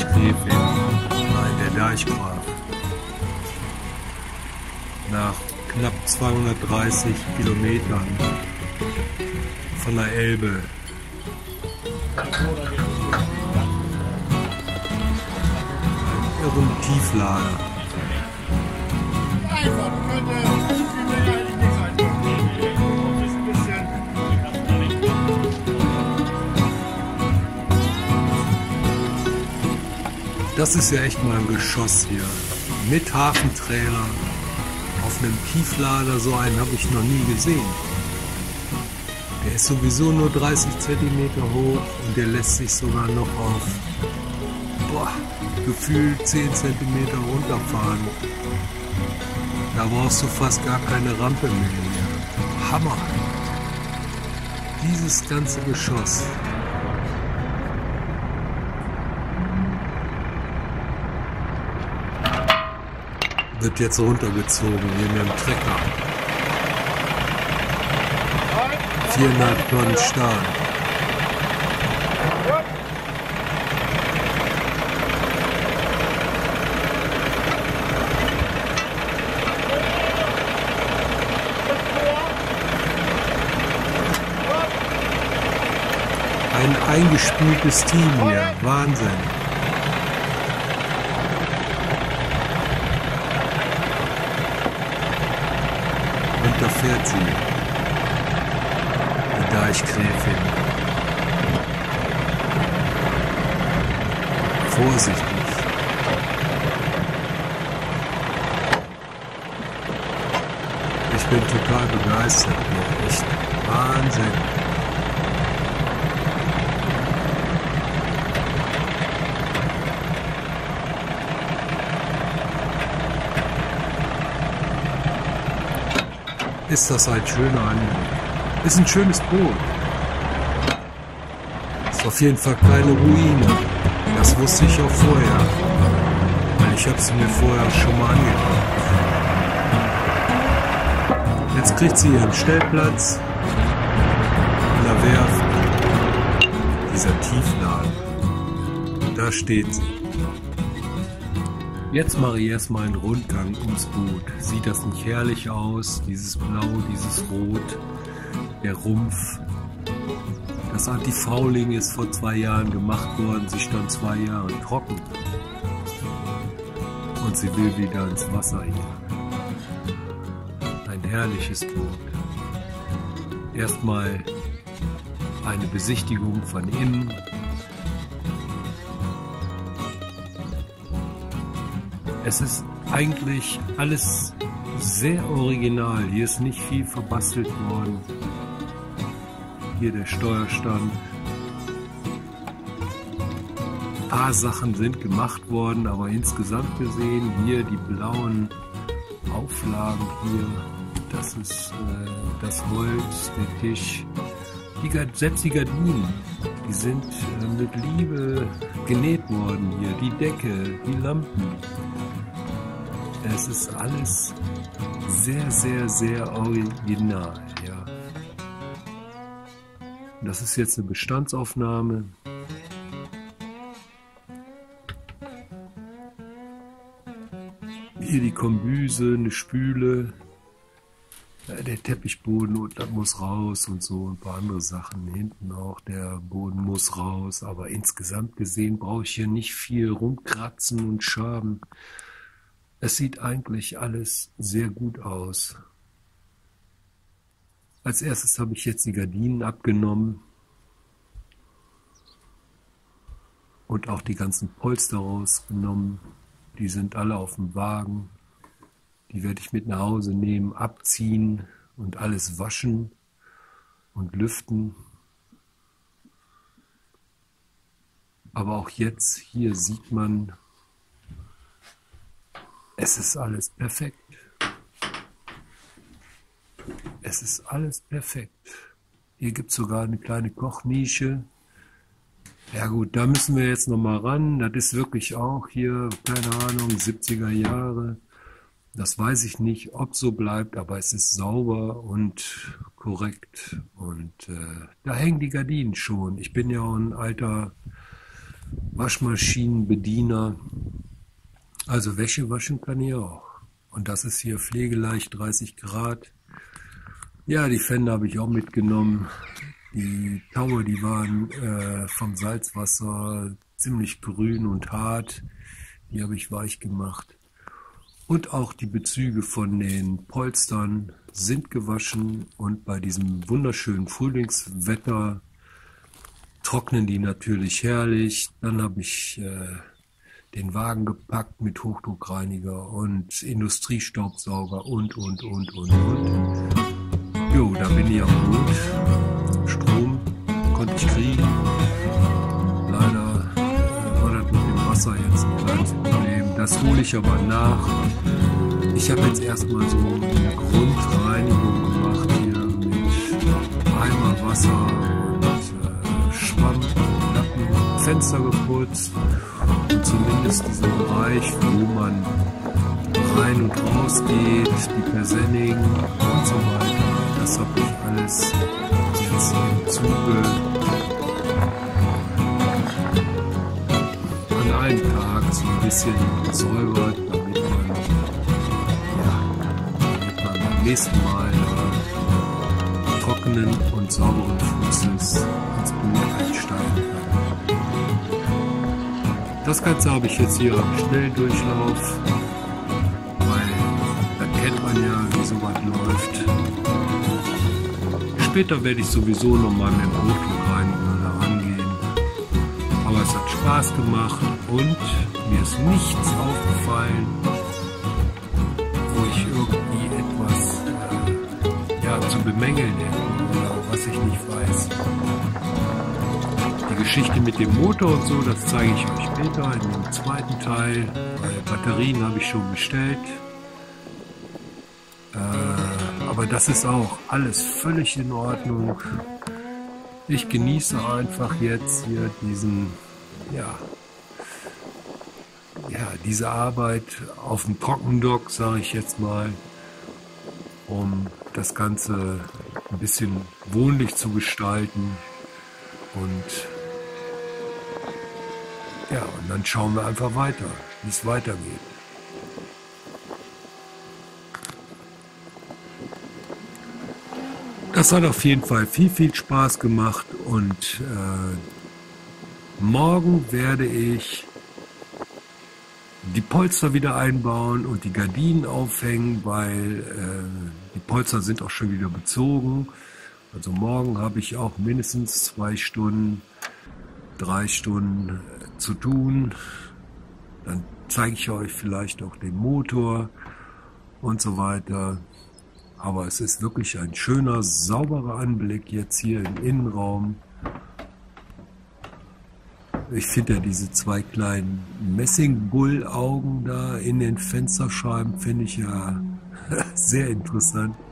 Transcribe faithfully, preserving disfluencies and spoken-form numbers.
Krefeld. Nein, der Deichgraf. Nach knapp zweihundertdreißig Kilometern von der Elbe. Ein irren Tieflader. Das ist ja echt mal ein Geschoss hier. Mit Hafentrailer. Auf einem Tieflader, so einen habe ich noch nie gesehen. Der ist sowieso nur dreißig Zentimeter hoch und der lässt sich sogar noch auf boah, gefühlt zehn Zentimeter runterfahren. Da brauchst du fast gar keine Rampe mehr. Hammer! Dieses ganze Geschoss. Wird jetzt runtergezogen hier mit dem Trecker. viereinhalb Tonnen Stahl. Ein eingespieltes Team hier. Wahnsinn. Und da fährt sie. Die Deichgräfin. Vorsichtig. Ich bin total begeistert. Echt Wahnsinn. Ist das ein schöner Anblick. Ist ein schönes Boot. Ist auf jeden Fall keine Ruine. Das wusste ich auch vorher. Weil ich habe sie mir vorher schon mal angeguckt. Jetzt kriegt sie ihren Stellplatz in der Werft. Dieser Tieflader. Da steht sie. Jetzt mache ich erstmal einen Rundgang ums Boot. Sieht das nicht herrlich aus? Dieses Blau, dieses Rot, der Rumpf. Das Antifouling ist vor zwei Jahren gemacht worden. Sie stand zwei Jahre trocken. Und sie will wieder ins Wasser hier. Ein herrliches Boot. Erstmal eine Besichtigung von innen. Es ist eigentlich alles sehr original. Hier ist nicht viel verbastelt worden. Hier der Steuerstand. Ein paar Sachen sind gemacht worden, aber insgesamt gesehen hier die blauen Auflagen hier. Das ist äh, das Holz, der Tisch. Die, selbst die Gardinen, die sind äh, mit Liebe genäht worden hier. Die Decke, die Lampen. Es ist alles sehr, sehr, sehr original, ja. Das ist jetzt eine Bestandsaufnahme. Hier die Kombüse, eine Spüle, der Teppichboden das muss raus und so, ein paar andere Sachen. Hinten auch, der Boden muss raus, aber insgesamt gesehen brauche ich hier nicht viel rumkratzen und schaben. Es sieht eigentlich alles sehr gut aus. Als erstes habe ich jetzt die Gardinen abgenommen und auch die ganzen Polster rausgenommen. Die sind alle auf dem Wagen. Die werde ich mit nach Hause nehmen, abziehen und alles waschen und lüften. Aber auch jetzt hier sieht man, es ist alles perfekt. Es ist alles perfekt. Hier gibt es sogar eine kleine Kochnische. Ja gut, da müssen wir jetzt noch mal ran. Das ist wirklich auch hier, keine Ahnung, siebziger Jahre. Das weiß ich nicht, ob so bleibt, aber es ist sauber und korrekt. Und äh, da hängen die Gardinen schon. Ich bin ja auch ein alter Waschmaschinenbediener. Also Wäsche waschen kann ich auch. Und das ist hier pflegeleicht dreißig Grad. Ja, die Fender habe ich auch mitgenommen. Die Taue, die waren äh, vom Salzwasser ziemlich grün und hart. Die habe ich weich gemacht. Und auch die Bezüge von den Polstern sind gewaschen. Und bei diesem wunderschönen Frühlingswetter trocknen die natürlich herrlich. Dann habe ich äh, den Wagen gepackt mit Hochdruckreiniger und Industriestaubsauger und, und, und, und, und. Jo, da bin ich am Boot. Strom konnte ich kriegen. Leider äh, war das mit dem Wasser jetzt ein kleines Problem. Das hole ich aber nach. Ich habe jetzt erstmal so eine Grundreinigung gemacht hier mit Eimer Wasser und äh, Schwamm, Lappen, Fenster geputzt. Und zumindest diesen Bereich, wo man rein und raus geht, die Persenning und so weiter. Das habe ich alles jetzt im Zuge an einem Tag so ein bisschen gesäubert, damit man, ja, damit man beim nächsten Mal äh, trockenen und sauberen Fußes ins Boot einsteigen kann. Das Ganze habe ich jetzt hier im Schnelldurchlauf, weil da kennt man ja, wie sowas läuft. Später werde ich sowieso nochmal mit dem Hochdruckreiniger da rangehen. Aber es hat Spaß gemacht und mir ist nichts aufgefallen, wo ich irgendwie etwas äh, ja, zu bemängeln hätte oder was ich nicht weiß. Die Geschichte mit dem Motor und so, das zeige ich euch später in dem zweiten Teil. Weil Batterien habe ich schon bestellt. Äh, aber das ist auch alles völlig in Ordnung. Ich genieße einfach jetzt hier diesen, ja, ja, diese Arbeit auf dem Trockendock, sage ich jetzt mal, um das Ganze ein bisschen wohnlich zu gestalten. Und ja, und dann schauen wir einfach weiter, wie es weitergeht. Das hat auf jeden Fall viel, viel Spaß gemacht und äh, morgen werde ich die Polster wieder einbauen und die Gardinen aufhängen, weil äh, die Polster sind auch schon wieder bezogen. Also morgen habe ich auch mindestens zwei Stunden, drei Stunden äh, zu tun. Dann zeige ich euch vielleicht auch den Motor und so weiter. Aber es ist wirklich ein schöner, sauberer Anblick jetzt hier im Innenraum. Ich finde ja diese zwei kleinen Messingbullaugen da in den Fensterscheiben, finde ich ja sehr interessant.